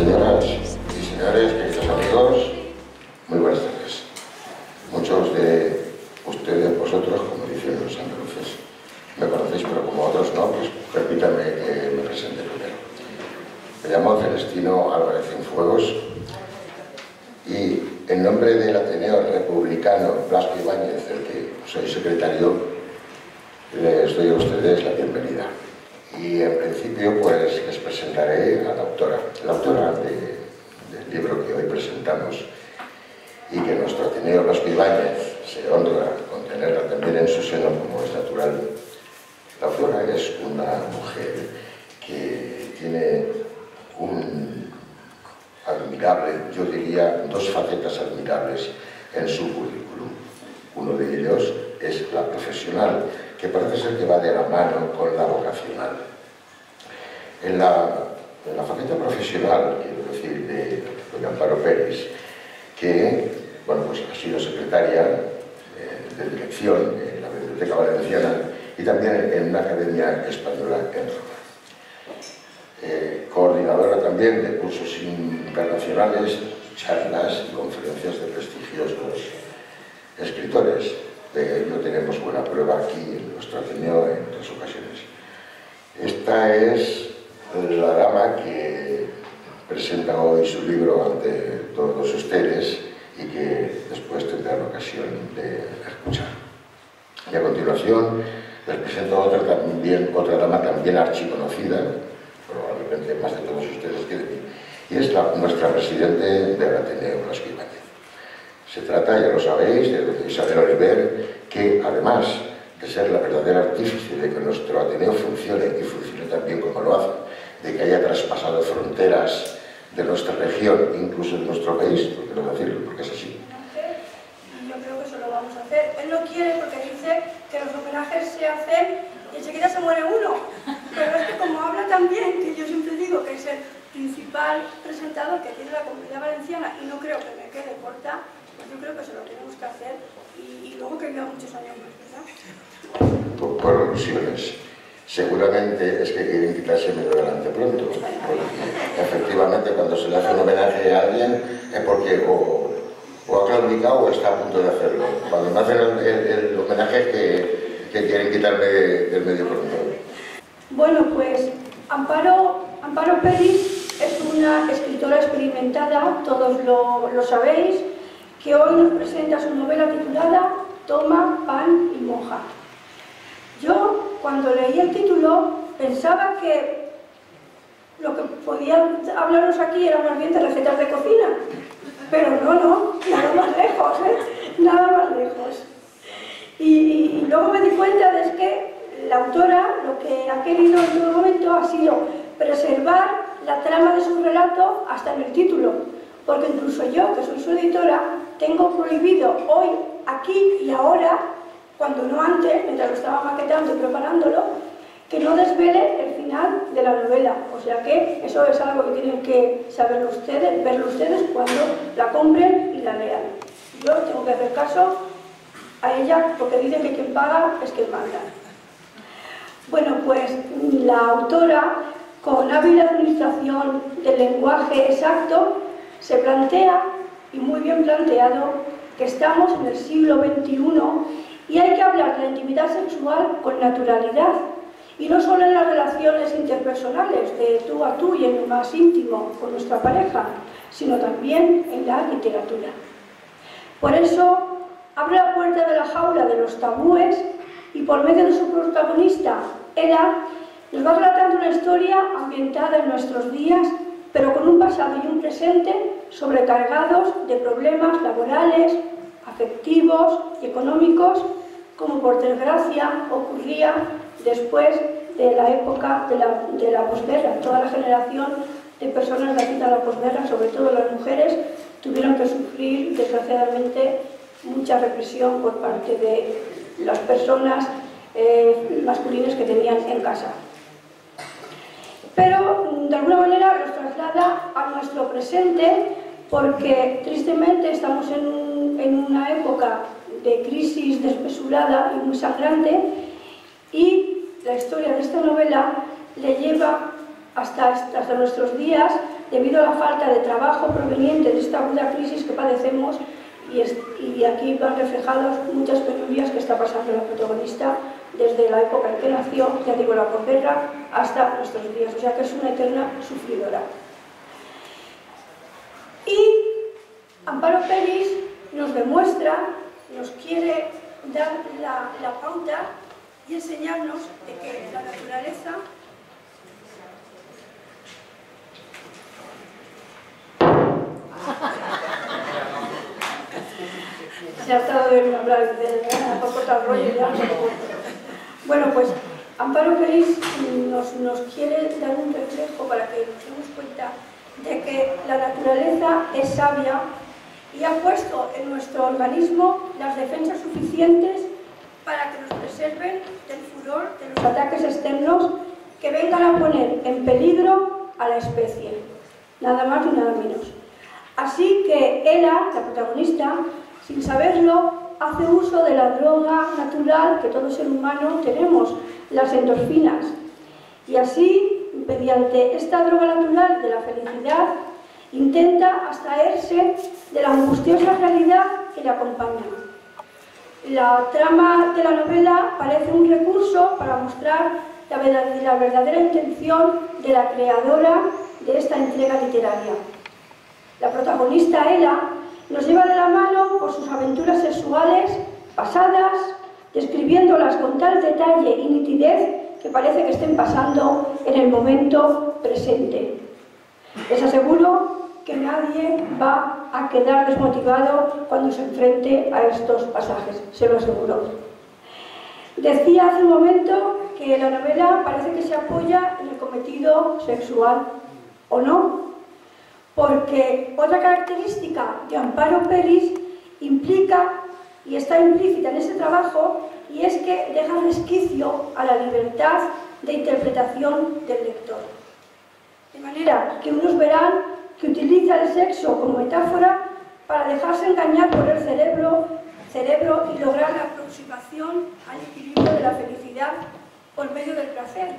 Señoras y señores, queridos amigos, muy buenas tardes. Muchos de ustedes, vosotros, como dicen los andaluces, me conocéis, pero como otros no, pues permítanme que me presente primero. Me llamo Celestino Álvarez Cienfuegos y en nombre del Ateneo Republicano Blasco Ibáñez, del que soy secretario, les doy a ustedes la bienvenida. Y en principio pues les presentaré a la autora del libro que hoy presentamos y que nuestro Ateneo Blasco Ibáñez se honra con tenerla también en su seno como es natural. La autora es una mujer que tiene un admirable, yo diría, dos facetas admirables en su currículum. Uno de ellos es la profesional, que parece ser que va de la mano con la vocacional. En la faceta profesional, quiero decir, de doña Amparo Peris, que bueno, pues ha sido secretaria de dirección en la Biblioteca Valenciana y también en una academia española en Roma. Coordinadora también de cursos internacionales, charlas y conferencias de prestigiosos escritores. De ello tenemos buena prueba aquí en nuestro Ateneo en otras ocasiones. Esta es la dama que presenta hoy su libro ante todos ustedes y que después tendrán ocasión de escuchar. Y a continuación les presento otra dama también archiconocida, probablemente más de todos ustedes que de mí, y es nuestra presidente del Ateneo Blasco Ibáñez. Se trata, ya lo sabéis, de Isabel Oliver, que además de ser la verdadera artífice de que nuestro Ateneo funcione y funcione tan bien como lo hace, de que haya traspasado fronteras de nuestra región, incluso de nuestro país, porque no decirlo, porque es así. Yo creo que eso lo vamos a hacer. Él no quiere porque dice que los homenajes se hacen y enseguida se muere uno. Pero es que como habla tan bien, que yo siempre digo que es el principal presentador que tiene la Comunidad Valenciana y no creo que me quede corta, pues yo creo que eso lo tenemos que hacer y luego que viva muchos años más, ¿verdad? Por alusiones. Seguramente es que quieren quitárseme de delante pronto, porque efectivamente cuando se le hace un homenaje a alguien es porque o ha claudicado o está a punto de hacerlo. Cuando me hacen el homenaje es que quieren quitarme del medio pronto. Bueno, pues Amparo Peris es una escritora experimentada, todos lo sabéis, que hoy nos presenta su novela titulada Toma, pan y moja. Yo, cuando leí el título, pensaba que lo que podía hablaros aquí era más bien de recetas de cocina, pero no, nada más lejos, nada más lejos. Y luego me di cuenta de que la autora lo que ha querido en todo momento ha sido preservar la trama de su relato hasta en el título, porque incluso yo, que soy su editora, tengo prohibido hoy, aquí y ahora, cuando no antes, mientras lo estaba maquetando y preparándolo, que no desvele el final de la novela. O sea que eso es algo que tienen que saberlo ustedes, verlo ustedes cuando la compren y la lean. Yo tengo que hacer caso a ella porque dicen que quien paga es quien manda. Bueno, pues la autora, con hábil administración del lenguaje exacto, se plantea, y muy bien planteado, que estamos en el siglo XXI y hay que hablar de la intimidad sexual con naturalidad, y no solo en las relaciones interpersonales, de tú a tú y en lo más íntimo con nuestra pareja, sino también en la literatura. Por eso, abre la puerta de la jaula de los tabúes y por medio de su protagonista, Ela, nos va relatando una historia ambientada en nuestros días, pero con un pasado y un presente sobrecargados de problemas laborales, afectivos y económicos, como por desgracia ocurría después de la época de la posguerra. Toda la generación de personas nacidas a la posguerra, sobre todo las mujeres, tuvieron que sufrir, desgraciadamente, mucha represión por parte de las personas masculinas que tenían en casa. Pero, de alguna manera, nos traslada a nuestro presente porque, tristemente, estamos en una época de crisis desmesurada y muy sangrante y la historia de esta novela le lleva hasta nuestros días debido a la falta de trabajo proveniente de esta aguda crisis que padecemos, y aquí van reflejadas muchas penurias que está pasando la protagonista desde la época en que nació, ya digo, la posguerra, hasta nuestros días, o sea que es una eterna sufridora. Y Amparo Peris nos demuestra, nos quiere dar la pauta y enseñarnos de que la naturaleza se ha tratado de hablar por cortar rollo ya. Bueno, pues Amparo Peris nos quiere dar un reflejo para que nos demos cuenta de que la naturaleza es sabia y ha puesto en nuestro organismo las defensas suficientes para que nos preserven del furor de los ataques externos que vengan a poner en peligro a la especie, nada más ni nada menos. Así que ella, la protagonista, sin saberlo, hace uso de la droga natural que todo ser humano tenemos, las endorfinas. Y así, mediante esta droga natural de la felicidad, intenta abstraerse de la angustiosa realidad que le acompaña. La trama de la novela parece un recurso para mostrar la verdadera intención de la creadora de esta entrega literaria. La protagonista, Ela, nos lleva de la mano por sus aventuras sexuales pasadas, describiéndolas con tal detalle y nitidez que parece que estén pasando en el momento presente. Les aseguro que nadie va a quedar desmotivado cuando se enfrente a estos pasajes, se lo aseguro. Decía hace un momento que la novela parece que se apoya en el cometido sexual, ¿o no? Porque otra característica de Amparo Peris implica y está implícita en ese trabajo, y es que deja resquicio a la libertad de interpretación del lector. De manera que unos verán que utiliza el sexo como metáfora para dejarse engañar por el cerebro y lograr la aproximación al equilibrio de la felicidad por medio del placer.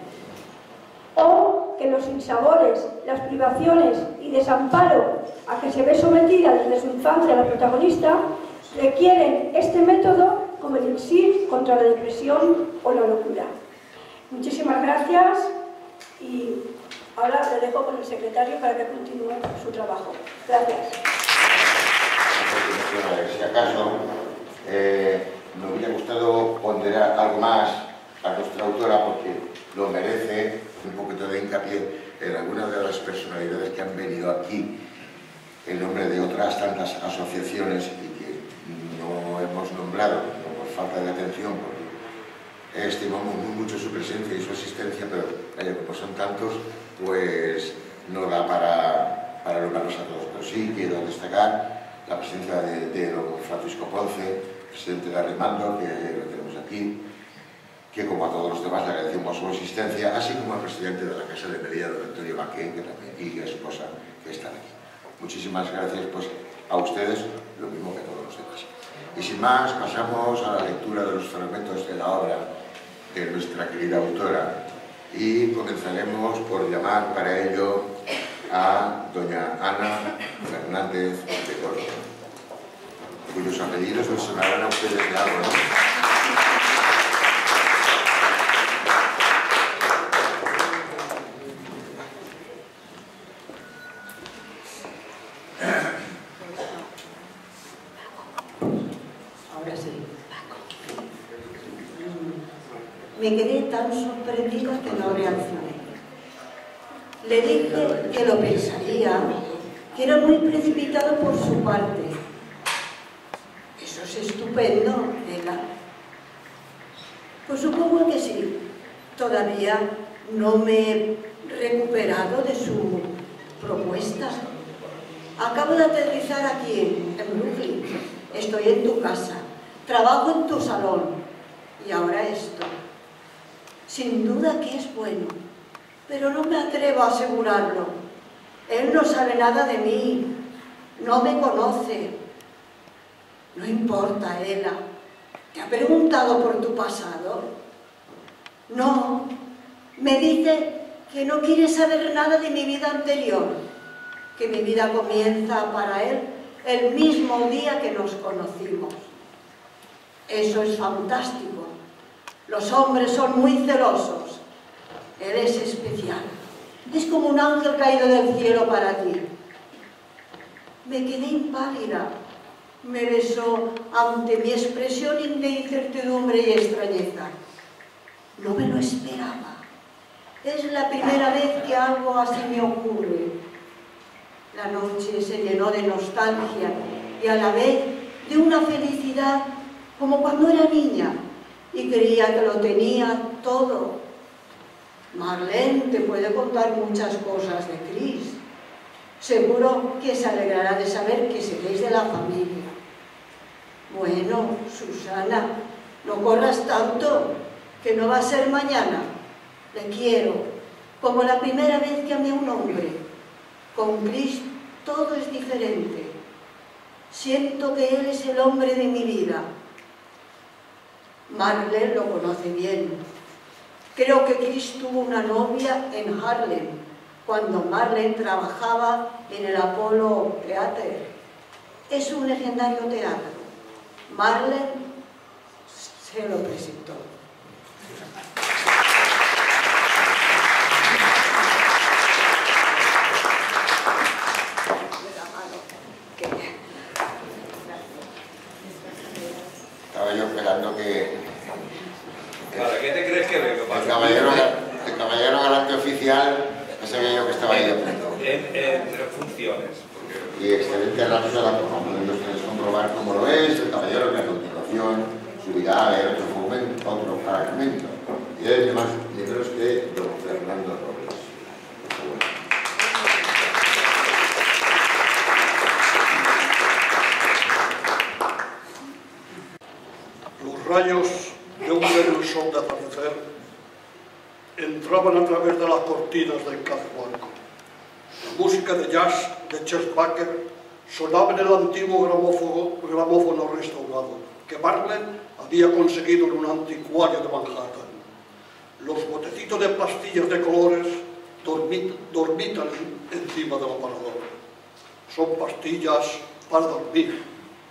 O que los sinsabores, las privaciones y desamparo a que se ve sometida desde su infancia la protagonista requieren este método como elixir contra la depresión o la locura. Muchísimas gracias y ahora le dejo con el secretario para que continúe su trabajo. Gracias. Si acaso me hubiera gustado ponderar algo más a nuestra autora porque lo merece, un poquito de hincapié en algunas de las personalidades que han venido aquí en nombre de otras tantas asociaciones y que no hemos nombrado, no por falta de atención, porque estimamos mucho su presencia y su asistencia, pero como son tantos, pues no da para nombrarlos a todos. Pero sí quiero destacar la presencia de don Francisco Ponce, presidente de Arrimando, que lo tenemos aquí, que como a todos los demás le agradecemos su asistencia, así como al presidente de la Casa de Melilla, don Antonio Baquén, que también, y a su esposa, que están aquí. Muchísimas gracias pues, a ustedes, lo mismo que a todos los demás. Y sin más, pasamos a la lectura de los fragmentos de la obra de nuestra querida autora y comenzaremos por llamar para ello a doña Ana Fernández de Córdoba, cuyos apellidos les sonarán a ustedes de algo, ¿no? Me quedé tan sorprendida que no reaccioné. Le dije que lo pensaría, que era muy precipitado por su parte. Eso es estupendo, Ela. Pues supongo que sí. Todavía no me he recuperado de su propuesta. Acabo de aterrizar aquí, en Brooklyn. Estoy en tu casa. Trabajo en tu salón. Y ahora esto. Sin duda que es bueno, pero no me atrevo a asegurarlo. Él no sabe nada de mí, no me conoce. No importa, Ela. ¿Te ha preguntado por tu pasado? No, me dice que no quiere saber nada de mi vida anterior. que mi vida comienza para él el mismo día que nos conocimos. Eso es fantástico. Los hombres son muy celosos. Él es especial. Es como un ángel caído del cielo para ti. Me quedé impálida. Me besó ante mi expresión de incertidumbre y extrañeza. No me lo esperaba. Es la primera vez que algo así me ocurre. La noche se llenó de nostalgia y a la vez de una felicidad como cuando era niña y creía que lo tenía todo. Marlene te puede contar muchas cosas de Chris. Seguro que se alegrará de saber que seréis de la familia. Bueno, Susana, no corras tanto, que no va a ser mañana. Le quiero, como la primera vez que amé a un hombre. Con Chris todo es diferente. Siento que él es el hombre de mi vida. Marlene lo conoce bien. Creo que Chris tuvo una novia en Harlem, cuando Marlene trabajaba en el Apollo Theater. Es un legendario teatro. Marlene se lo presentó. Estaba yo esperando que... ¿Para qué te crees que vengo? El caballero galante oficial, no sabía yo que estaba ahí de pronto. Entre funciones. Y excelente rápida, como pueden ustedes comprobar cómo lo es, el caballero que a continuación subirá a leer otro fragmento. Y es más libros que don Fernando Robles. Los rayos de un débil sol de atardecer entraban a través de las cortinas del Cazhuanco. La música de jazz de Chet Baker sonaba en el antiguo gramófono restaurado que Marlene había conseguido en un anticuario de Manhattan. Los botecitos de pastillas de colores dormitan encima del aparador. Son pastillas para dormir,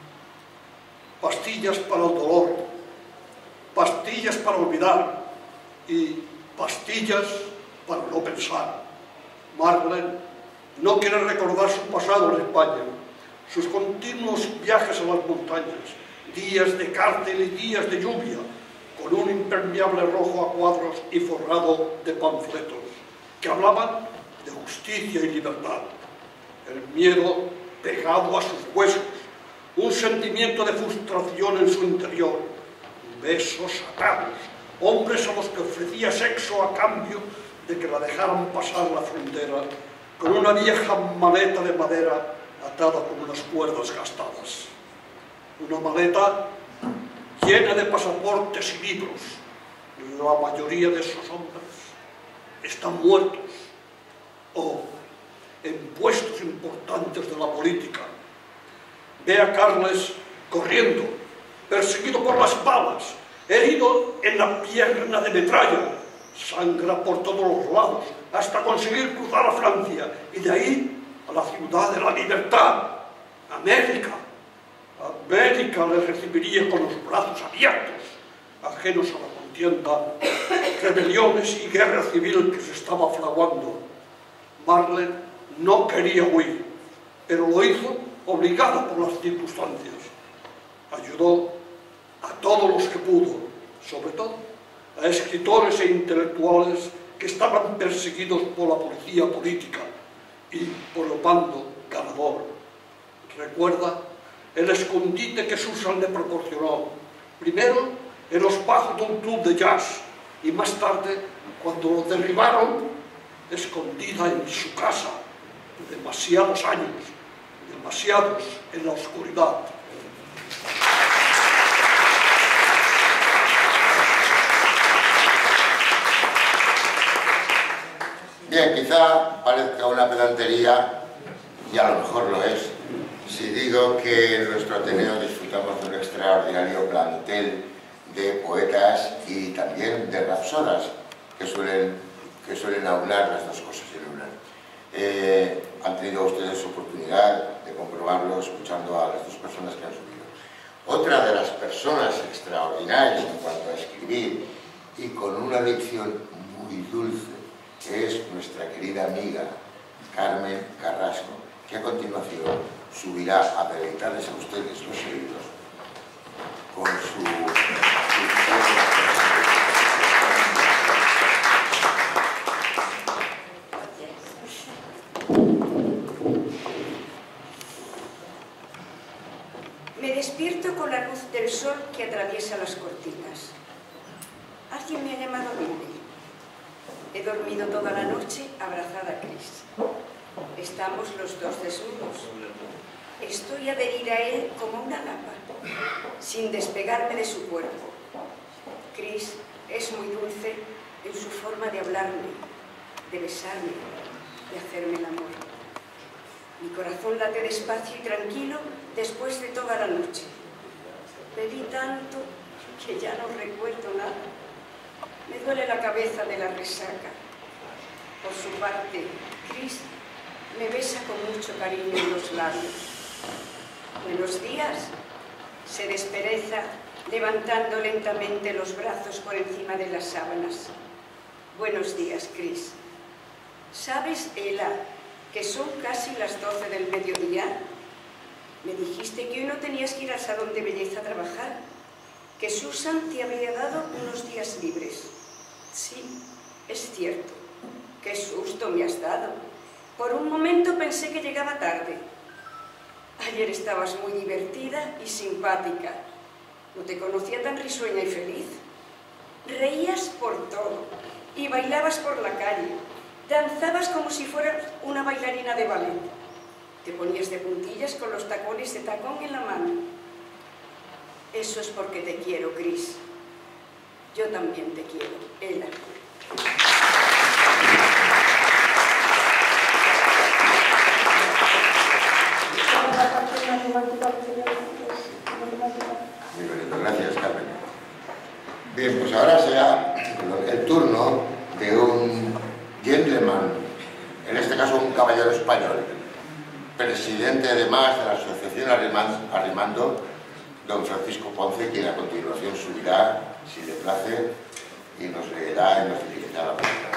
pastillas para el dolor, pastillas para olvidar y pastillas para no pensar. Marlene no quiere recordar su pasado en España, sus continuos viajes a las montañas, días de cárcel y días de lluvia, con un impermeable rojo a cuadros y forrado de panfletos, que hablaban de justicia y libertad. El miedo pegado a sus huesos, un sentimiento de frustración en su interior, besos atados, hombres a los que ofrecía sexo a cambio de que la dejaran pasar la frontera con una vieja maleta de madera atada con unas cuerdas gastadas. Una maleta llena de pasaportes y libros. La mayoría de esos hombres están muertos o en puestos importantes de la política. Ve a Carles corriendo, perseguido por las balas, herido en la pierna de metralla, sangra por todos los lados, hasta conseguir cruzar a Francia, y de ahí a la ciudad de la libertad, América. América le recibiría con los brazos abiertos, ajenos a la contienda, rebeliones y guerra civil que se estaba fraguando. Marlene no quería huir, pero lo hizo obligada por las circunstancias. Ayudó a todos los que pudo, sobre todo a escritores e intelectuales que estaban perseguidos por la policía política y por el bando ganador. Recuerda el escondite que Susan le proporcionó, primero en los bajos de un club de jazz y más tarde, cuando lo derribaron, escondida en su casa, demasiados años, demasiados en la oscuridad. Bien, quizá parezca una pedantería, y a lo mejor lo es, si digo que en nuestro Ateneo disfrutamos de un extraordinario plantel de poetas y también de rapsodas que suelen aunar las dos cosas en una. han tenido ustedes oportunidad de comprobarlo escuchando a las dos personas que han subido. Otra de las personas extraordinarias en cuanto a escribir y con una dicción muy dulce es nuestra querida amiga Carmen Carrasco, que a continuación subirá a deleitarles a ustedes los oídos con su... Me despierto con la luz del sol que atraviesa las cortinas. Alguien me ha llamado Lili. He dormido toda la noche abrazada a Chris. Estamos los dos desnudos. Estoy adherida a él como una lapa, sin despegarme de su cuerpo. Chris es muy dulce en su forma de hablarme, de besarme, de hacerme el amor. Mi corazón late despacio y tranquilo después de toda la noche. Bebí tanto que ya no recuerdo nada. Me duele la cabeza de la resaca. Por su parte, Chris me besa con mucho cariño en los labios. Buenos días, se despereza levantando lentamente los brazos por encima de las sábanas. Buenos días, Chris. ¿Sabes, Ela, que son casi las 12 del mediodía? Me dijiste que hoy no tenías que ir al salón de belleza a trabajar, que Susan te había dado unos días libres. Sí, es cierto. Qué susto me has dado. Por un momento pensé que llegaba tarde. Ayer estabas muy divertida y simpática. No te conocía tan risueña y feliz. Reías por todo y bailabas por la calle. Danzabas como si fueras una bailarina de ballet. Te ponías de puntillas con los tacones de tacón en la mano. Eso es porque te quiero, Chris. Yo también te quiero, Ela. Muy bonito, gracias, Carmen. Bien, pues ahora será el turno de un gentleman, en este caso un caballero español, presidente además de la Asociación Arrimando, don Francisco Ponce, quien a continuación subirá, si le place, y nos leerá y nos dirigirá la palabra.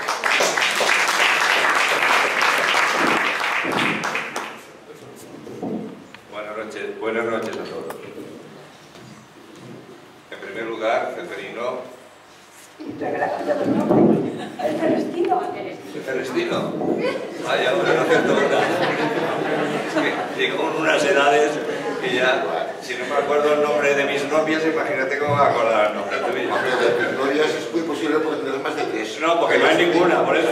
Buenas noches a todos. En primer lugar, Ceferino. El Celestino. ¿Celestino? Vaya, ahora no acepto nada. Es que llego con unas edades que ya, si no me acuerdo el nombre de mis novias, imagínate cómo me voy a acordar el nombre tuyo. El nombre de mis novias es muy posible porque tenemos más de 3. No, porque no hay ninguna, por eso.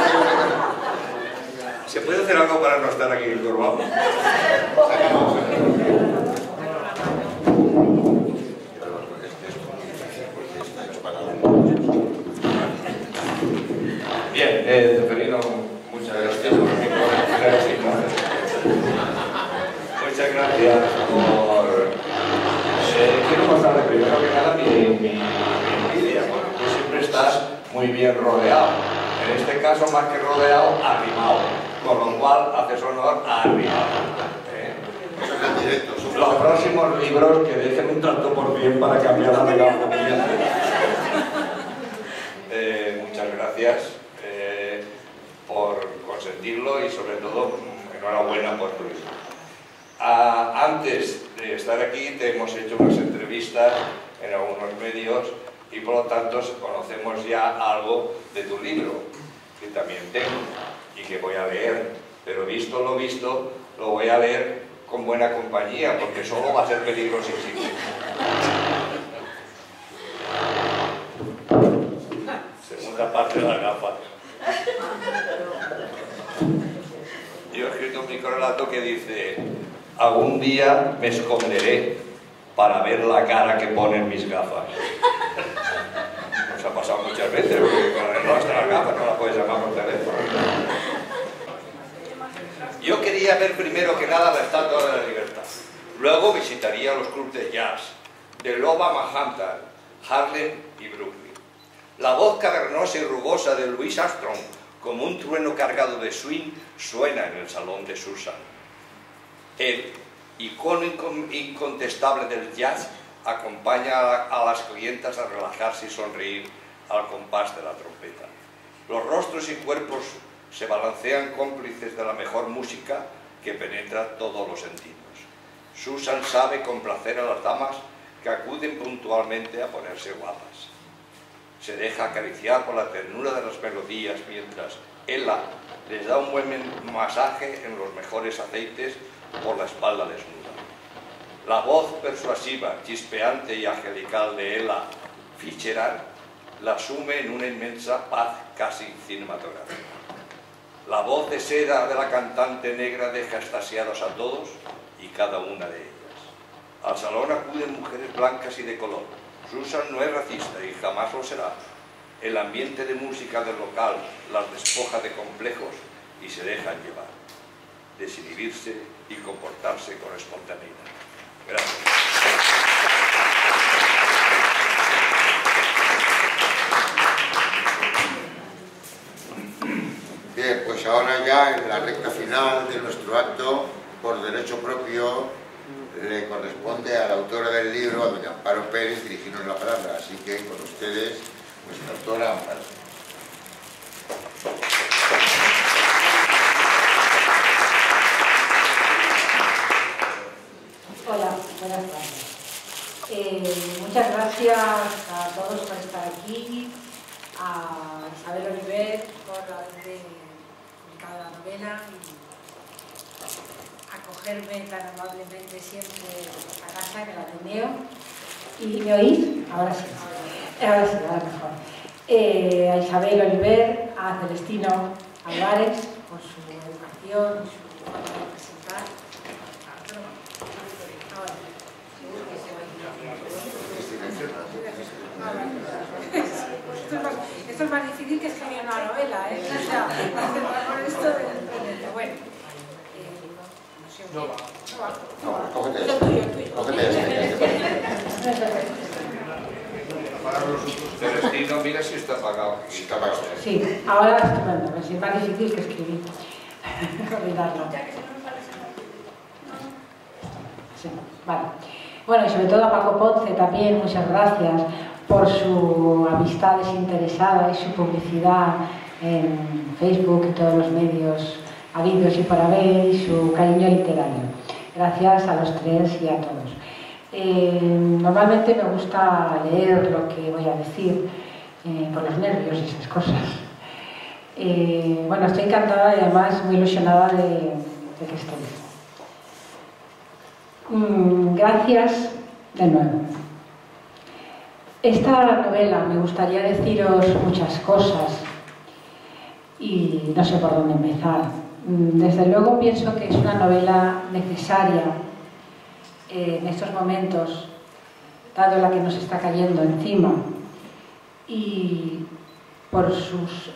¿Se puede hacer algo para no estar aquí encorvado? Bien, Ceferino, muchas gracias por mi Muchas gracias por... quiero mostrarle primero que nada mi envidia, porque tú siempre estás muy bien rodeado. En este caso, más que rodeado, arrimado. Con lo cual, haces honor a arrimado. Los próximos libros que dejen un tanto por bien para cambiar la megafonía. Muchas gracias por consentirlo y sobre todo enhorabuena por tu hijo. Antes de estar aquí te hemos hecho unas entrevistas en algunos medios y por lo tanto conocemos ya algo de tu libro, que también tengo y que voy a leer, pero visto lo visto, lo voy a leer con buena compañía, porque solo va a ser peligrosísimo. Segunda parte de la gafa. Yo he escrito un microrelato que dice: algún día me esconderé para ver la cara que ponen mis gafas. Nos ha pasado muchas veces, porque no hasta las gafas no las puedes llamar por teléfono. Yo quería ver primero que nada la Estatua de la Libertad. Luego visitaría los clubes de jazz de Loba Manhattan, Harlem y Brooklyn. La voz cavernosa y rugosa de Louis Armstrong como un trueno cargado de swing, suena en el salón de Susan. El icono incontestable del jazz acompaña a las clientas a relajarse y sonreír al compás de la trompeta. Los rostros y cuerpos se balancean cómplices de la mejor música que penetra todos los sentidos. Susan sabe complacer a las damas que acuden puntualmente a ponerse guapas. Se deja acariciar por la ternura de las melodías mientras Ella les da un buen masaje en los mejores aceites por la espalda desnuda. La voz persuasiva, chispeante y angelical de Ella Fitzgerald la sume en una inmensa paz casi cinematográfica. La voz de seda de la cantante negra deja extasiados a todos y cada una de ellas. Al salón acuden mujeres blancas y de color. Susan no es racista y jamás lo será. El ambiente de música del local las despoja de complejos y se dejan llevar, desinhibirse y comportarse con espontaneidad. Gracias. Bien, pues ahora ya en la recta final de nuestro acto, por derecho propio, le corresponde a la autora del libro, a doña Amparo Pérez, dirigirnos la palabra. Así que con ustedes, nuestra autora Amparo. Hola, buenas tardes. Muchas gracias a todos por estar aquí, a Isabel Oliver por haber publicado la novela y acogerme tan amablemente siempre a casa en el Ateneo. ¿Y me oís? Ahora sí, ahora mejor. A Isabel Oliver, a Celestino Álvarez por su educación y su forma de presentar. Esto es más difícil que escribir una novela, ¿eh? O sea, por esto del bueno. No va. Cógete Lo tuyo. Cógete Celestino, mira si está apagado. Si está apagado. Sí, ahora estupendo, pero es más difícil que escribir. Olvidarlo. Sí, vale. Bueno, y sobre todo a Paco Ponce también, muchas gracias por su amistad desinteresada y su publicidad en Facebook y todos los medios habidos y por haber, y su cariño literario. Gracias a los tres y a todos. Normalmente me gusta leer lo que voy a decir por los nervios y esas cosas. Bueno, estoy encantada y además muy ilusionada de que estéis. Gracias de nuevo. Esta novela me gustaría deciros muchas cosas y no sé por dónde empezar. Desde luego pienso que es una novela necesaria en estos momentos, dado la que nos está cayendo encima, y por sus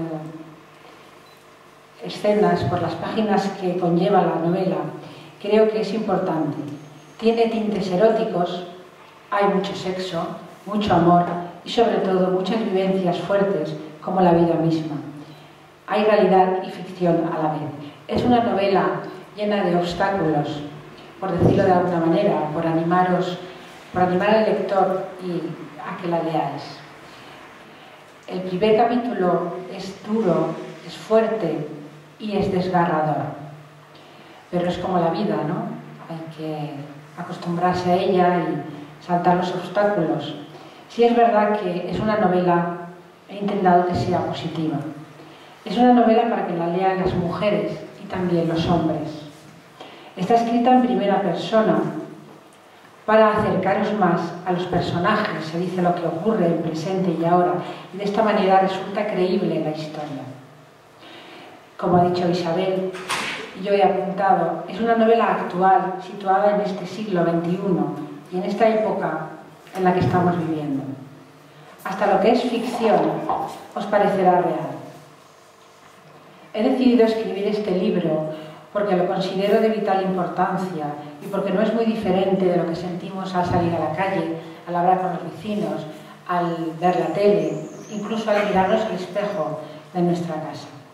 escenas, por las páginas que conlleva la novela, creo que es importante. Tiene tintes eróticos, hay mucho sexo, mucho amor y sobre todo muchas vivencias fuertes como la vida misma. Hay realidad y ficción a la vez. Es una novela llena de obstáculos, por decirlo de alguna manera, por animar al lector y a que la leáis. El primer capítulo es duro, es fuerte y es desgarrador. Pero es como la vida, ¿no? Hay que acostumbrarse a ella y saltar los obstáculos. Sí es verdad que es una novela, he intentado que sea positiva. Es una novela para que la lean las mujeres y también los hombres. Está escrita en primera persona para acercaros más a los personajes, se dice lo que ocurre en presente y ahora, y de esta manera resulta creíble la historia. Como ha dicho Isabel, yo he apuntado, es una novela actual, situada en este siglo XXI y en esta época en la que estamos viviendo. Hasta lo que es ficción os parecerá real. He decidido escribir este libro porque lo considero de vital importancia y porque no es muy diferente de lo que sentimos al salir a la calle, al hablar con los vecinos, al ver la tele, incluso al mirarnos al espejo de nuestra casa.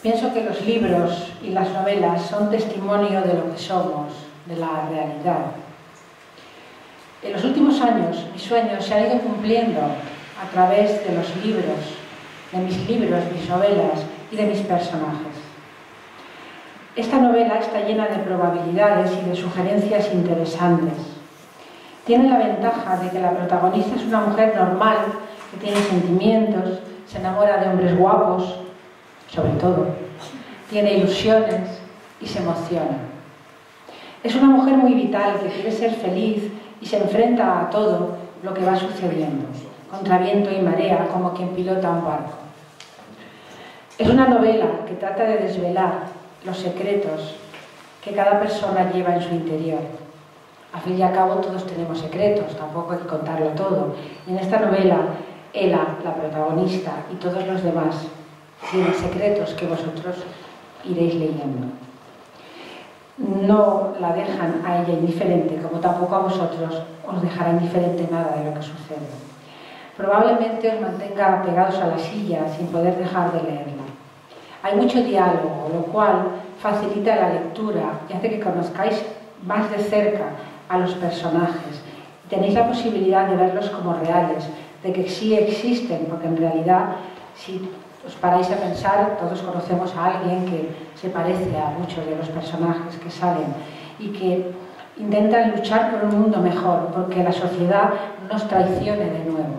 Pienso que los libros y las novelas son testimonio de lo que somos, de la realidad. En los últimos años, mis sueños se han ido cumpliendo a través de los libros, de mis libros, mis novelas y de mis personajes. Esta novela está llena de probabilidades y de sugerencias interesantes. Tiene la ventaja de que la protagonista es una mujer normal, que tiene sentimientos, se enamora de hombres guapos, sobre todo, tiene ilusiones y se emociona. Es una mujer muy vital que quiere ser feliz y se enfrenta a todo lo que va sucediendo, contra viento y marea, como quien pilota un barco. Es una novela que trata de desvelar los secretos que cada persona lleva en su interior. Al fin y al cabo todos tenemos secretos, tampoco hay que contarlo todo. Y en esta novela, Ela, la protagonista, y todos los demás tienen secretos que vosotros iréis leyendo. No la dejan a ella indiferente, como tampoco a vosotros os dejará indiferente nada de lo que sucede. Probablemente os mantenga pegados a la silla sin poder dejar de leerla. Hay mucho diálogo, lo cual facilita la lectura y hace que conozcáis más de cerca a los personajes. Tenéis la posibilidad de verlos como reales, de que sí existen, porque en realidad, si os paráis a pensar, todos conocemos a alguien que se parece a muchos de los personajes que salen y que intentan luchar por un mundo mejor, porque la sociedad nos traicione de nuevo.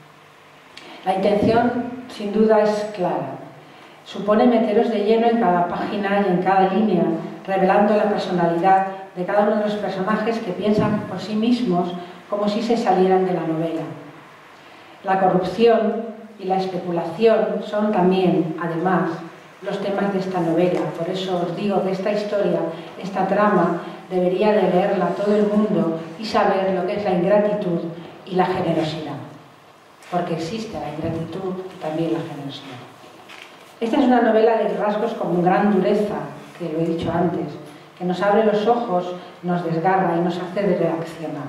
La intención, sin duda, es clara. Supone meteros de lleno en cada página y en cada línea, revelando la personalidad de cada uno de los personajes que piensan por sí mismos como si se salieran de la novela. La corrupción y la especulación son también, además, los temas de esta novela. Por eso os digo que esta historia, esta trama, debería de leerla todo el mundo y saber lo que es la ingratitud y la generosidad. Porque existe la ingratitud y también la generosidad. Esta es una novela de rasgos con gran dureza, que lo he dicho antes, que nos abre los ojos, nos desgarra y nos hace reaccionar.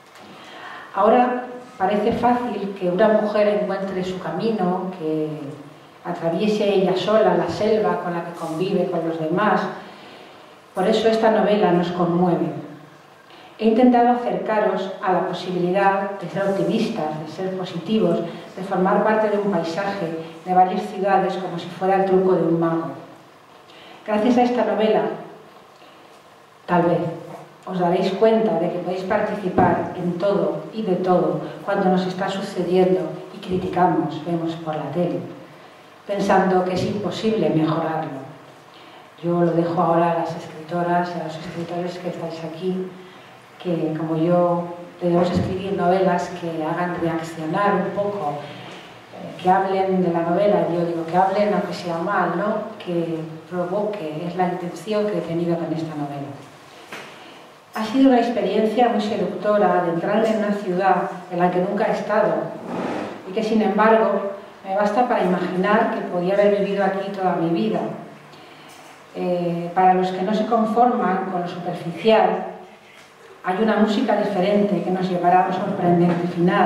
Ahora parece fácil que una mujer encuentre su camino, que atraviese ella sola la selva con la que convive con los demás. Por eso esta novela nos conmueve. He intentado acercaros a la posibilidad de ser optimistas, de ser positivos, de formar parte de un paisaje, de varias ciudades, como si fuera el truco de un mago. Gracias a esta novela, tal vez, os daréis cuenta de que podéis participar en todo y de todo cuando nos está sucediendo y criticamos, vemos por la tele, pensando que es imposible mejorarlo. Yo lo dejo ahora a las escritoras y a los escritores que estáis aquí, que como yo debemos escribir novelas que hagan reaccionar un poco, que hablen de la novela, yo digo que hablen aunque sea mal, ¿no? Que provoque, es la intención que he tenido con esta novela. Ha sido una experiencia muy seductora de entrar en una ciudad en la que nunca he estado y que sin embargo me basta para imaginar que podía haber vivido aquí toda mi vida. Para los que no se conforman con lo superficial, hay una música diferente que nos llevará a un sorprendente final.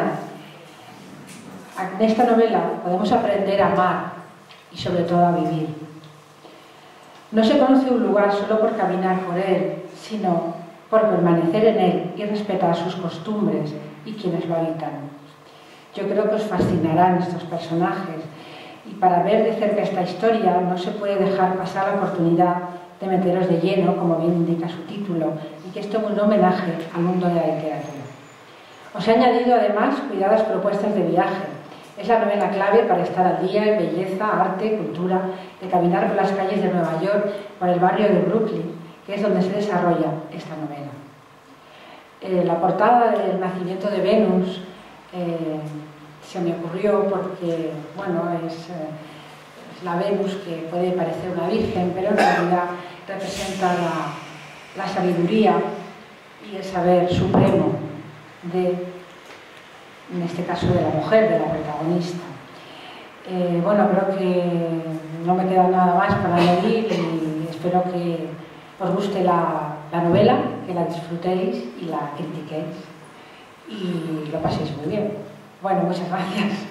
En esta novela podemos aprender a amar y sobre todo a vivir. No se conoce un lugar solo por caminar por él, sino por permanecer en él y respetar sus costumbres y quienes lo habitan. Yo creo que os fascinarán estos personajes y para ver de cerca esta historia no se puede dejar pasar la oportunidad de meteros de lleno, como bien indica su título, y que esto es un homenaje al mundo de la literatura. Os he añadido además cuidadas propuestas de viaje. Es la novela clave para estar al día en belleza, arte, cultura, de caminar por las calles de Nueva York, por el barrio de Brooklyn, que es donde se desarrolla esta novela. La portada del nacimiento de Venus se me ocurrió porque, bueno, es la Venus que puede parecer una virgen, pero en realidad representa la sabiduría y el saber supremo en este caso de la mujer, de la protagonista. Bueno, creo que no me queda nada más para añadir y espero que os guste la novela, que la disfrutéis y la critiquéis y lo paséis muy bien. Bueno, muchas gracias.